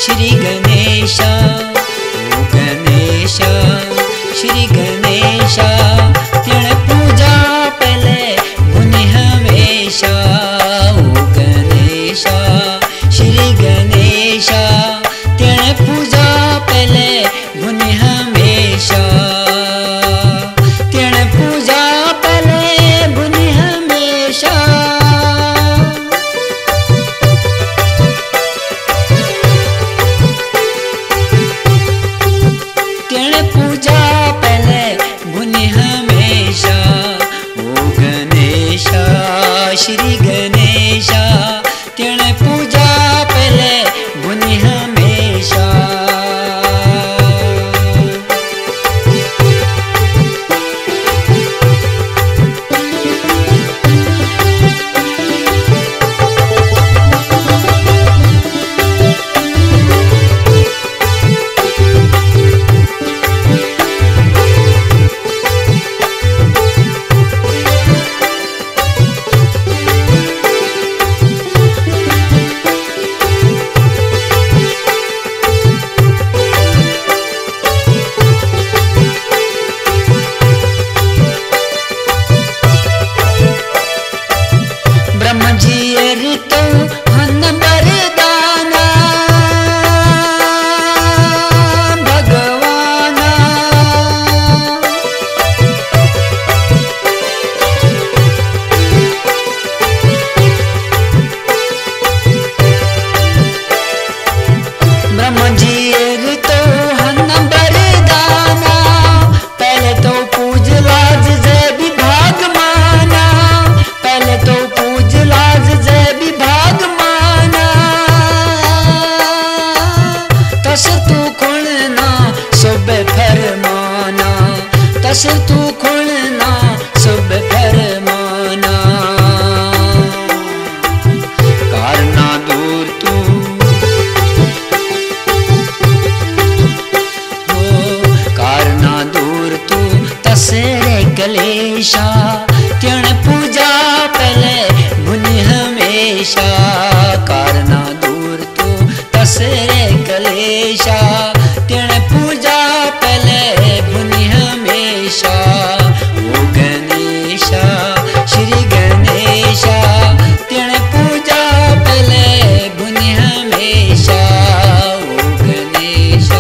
श्री गणेशा ओ गणेशा श्री गणेशा तेण पूजा पहले बुनि हमेशा ओ गणेशा श्री गणेशा तेण पूजा पहले बुनि हमेशा तेण पूजा पहले बुनि हमेशा तेण पूजा पहले बुनि हमेशा ओ गणेशा श्री गणेशा तेण पूजा पहले बुनि हमेशा तस तू खुलना सब फरमाना करना दूर तू हो करना दूर तू तसरे कलेशा तेण पूजा पहले बुनि हमेशा करना दूर तू तसरे कलेशा तेण पूजा पहले बुनि हमेशा ओ गणेशा श्री गणेशा तेण पूजा पहले बुनि हमेशा ओ गणेशा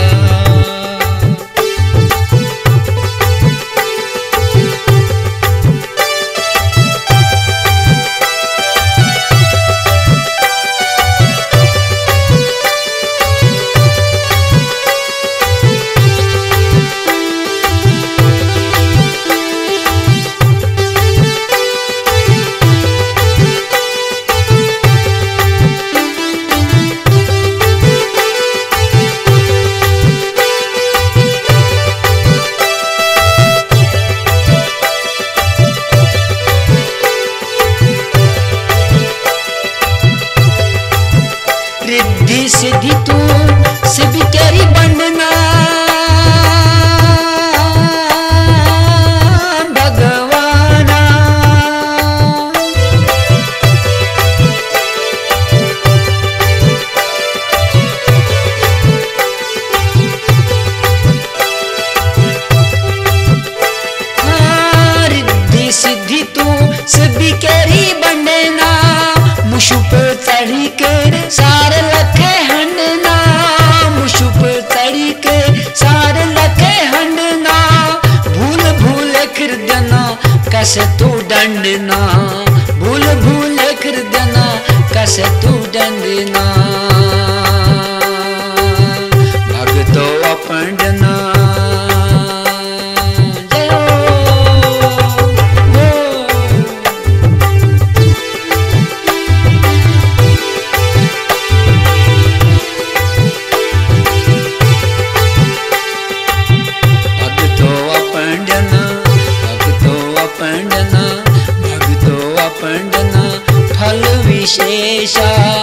रिद्धि सिद्धि तू सिद्धि तेरी बनना भगवाना रिद्धि सिद्धि तू सिद्धि तेरी बनना मुशुप चढ़ी के सारे लखे हंडना मुशुप चढ़ी के सारे लखे हंडना भूल भूल खिरदना कैसे तू डंडना भूल भूल खिरदना कैसे तू डंडना भगतो अपंडना भगतो अपंडना फल विशेषा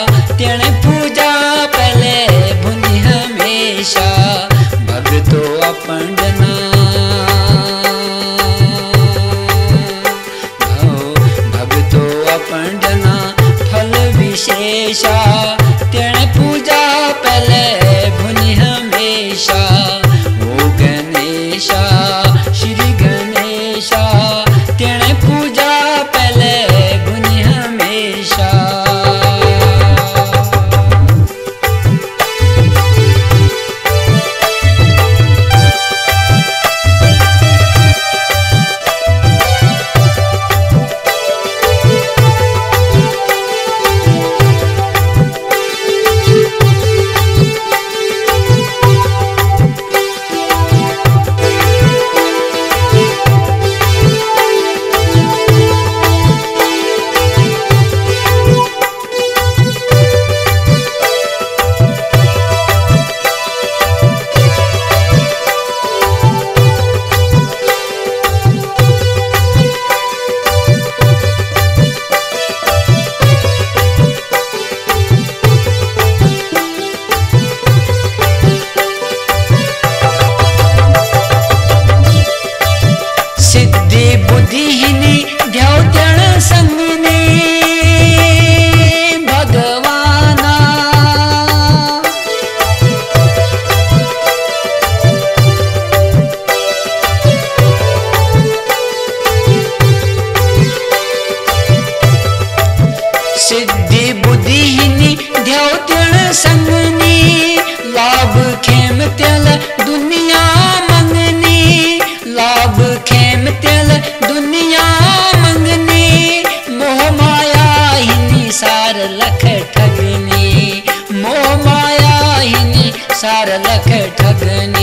सावण संगनी लाभ खेम तेल दुनिया मंगनी लाभ खेम तेल दुनिया मंगनी मोह माया हिनी सार लख ठगनी मोह माया हिनी सार लख ठगनी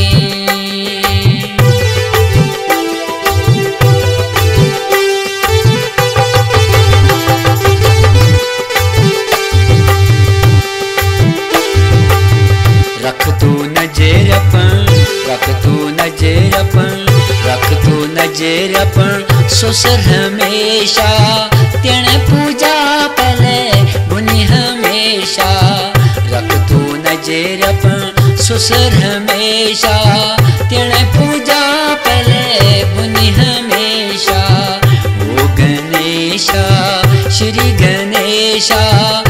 रख तू नजरपन रख तू नजरपन रख तू नजरपन ससुर हमेशा तेने पूजा पले बुनी हमेशा रख तू नजरपन ससुर हमेशा तेने पूजा पले बुनी हमेशा ओ गणेशा श्री गणेशा